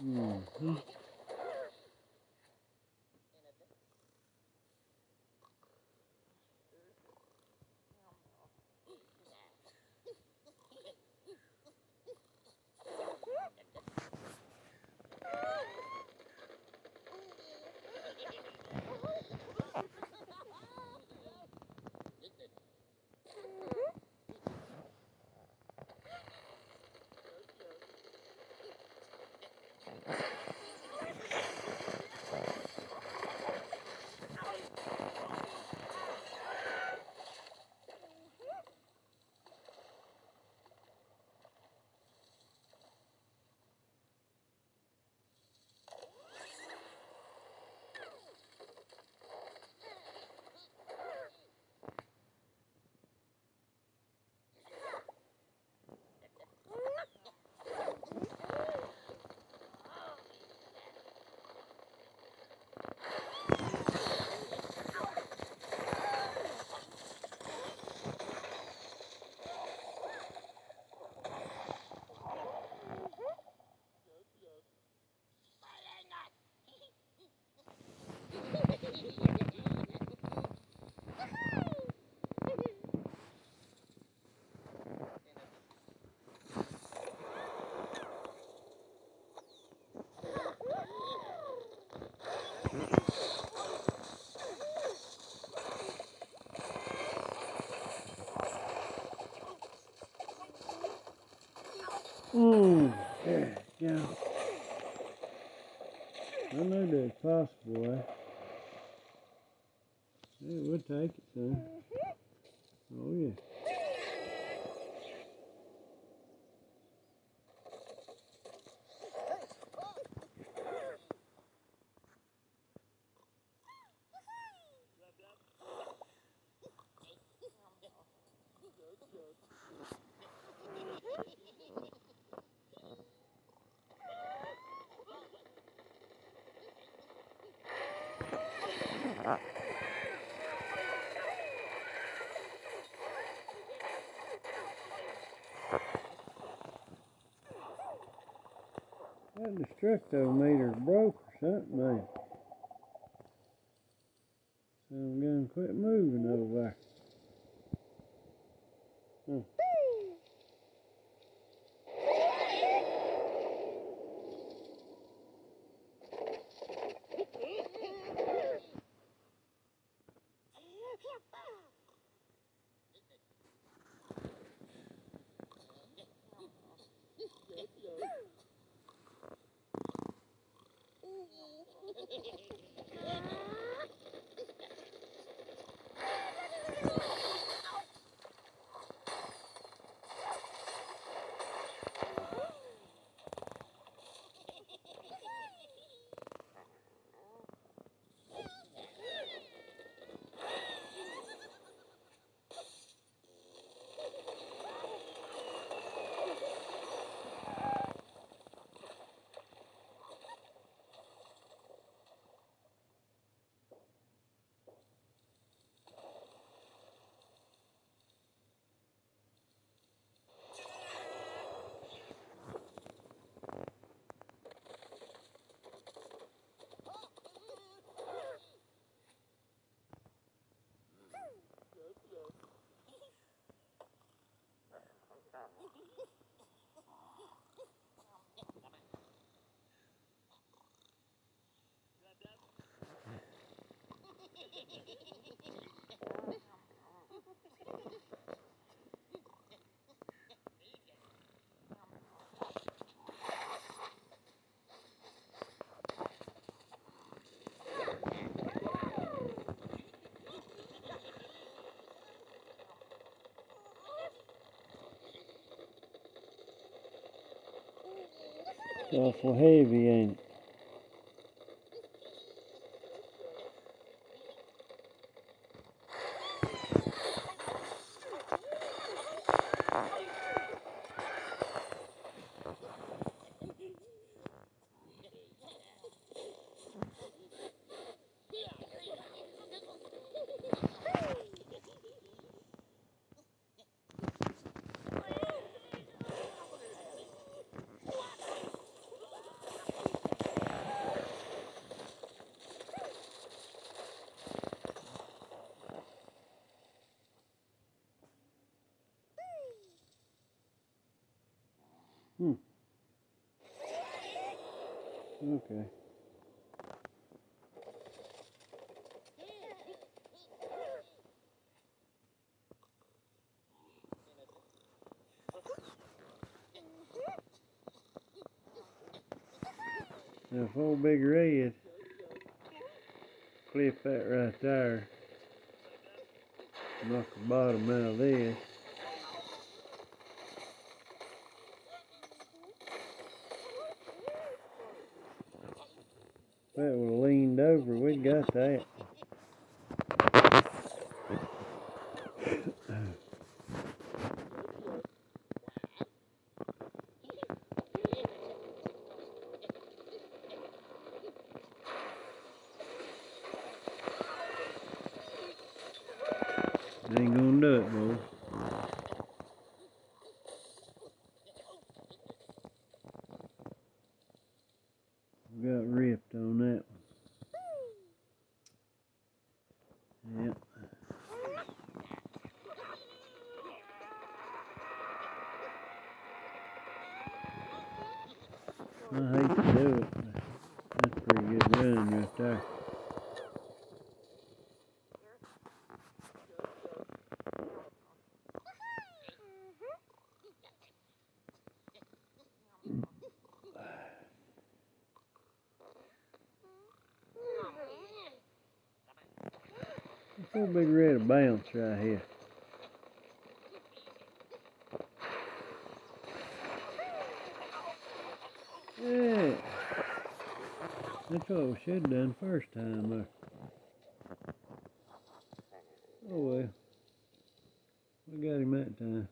Mm-hmm. There you go. I know that's possible, eh? Yeah, we'll take it, son. Oh, yeah. That destructometer's broke or something, man. So I'm gonna quit moving over there. It's awful heavy, ain't it? Hmm. Okay. Now, if old Big Red clip that right there, knock the bottom out of this. If that would have leaned over, we'd got that. Ain't gonna do it, boy. Got ripped on that one. Yep. I hate to do it, but that's a pretty good run right there. Let's Big Red a bounce right here. Yeah. That's what we should have done first time. Oh well. We got him that time.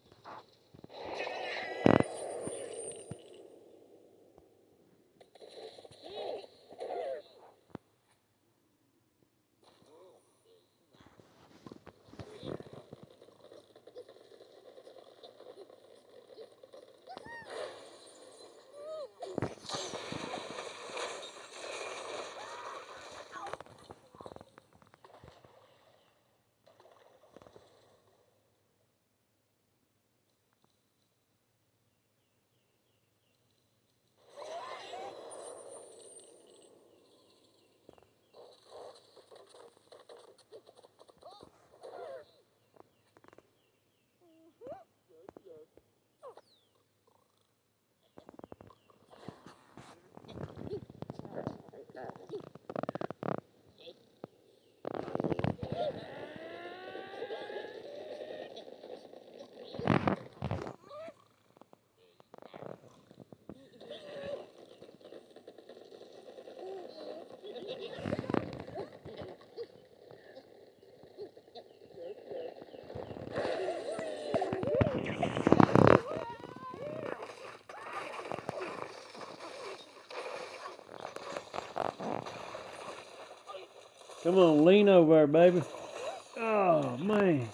Come on, lean over there, baby. Oh, man.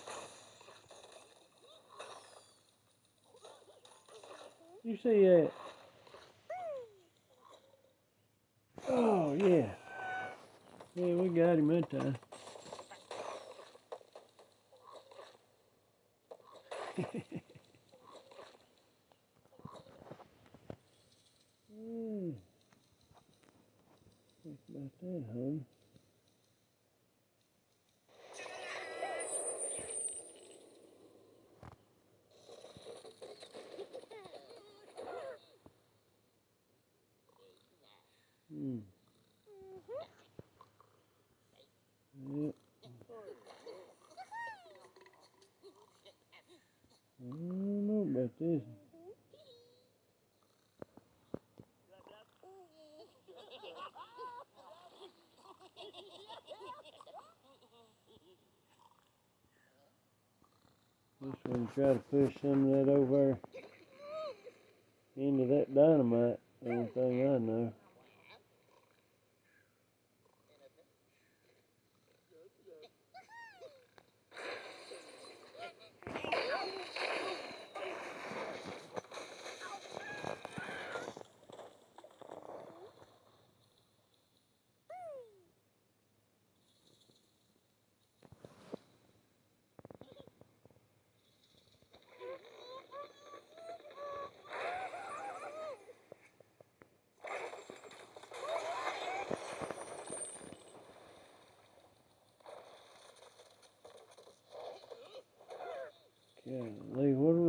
You see that? Oh, yeah. Yeah, we got him that time. Think about that, hon. Yep. I don't know about this. This one try to push some of that over into that dynamite. The only thing I know. Yeah, Lee, what are